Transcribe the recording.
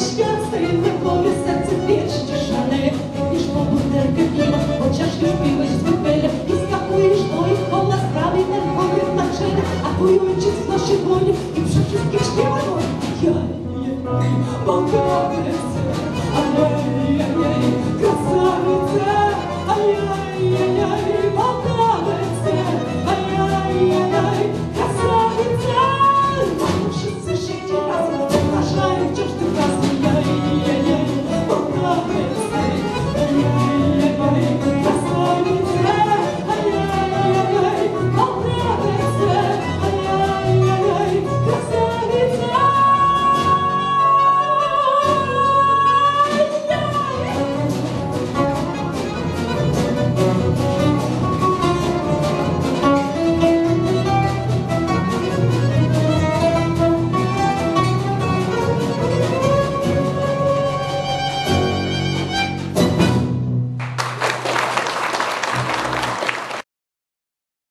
świat staje na głowie, serce wiecznie szaleje. Biegniesz po butelkę piwa, chociaż już piłeś zbyt wiele i skakujesz do ich koła, sprawi nerwowe znaczenie, a twój ojciec wnosi dłonie i przy wszystkich śpiewa. Ja nie mogę chcę, a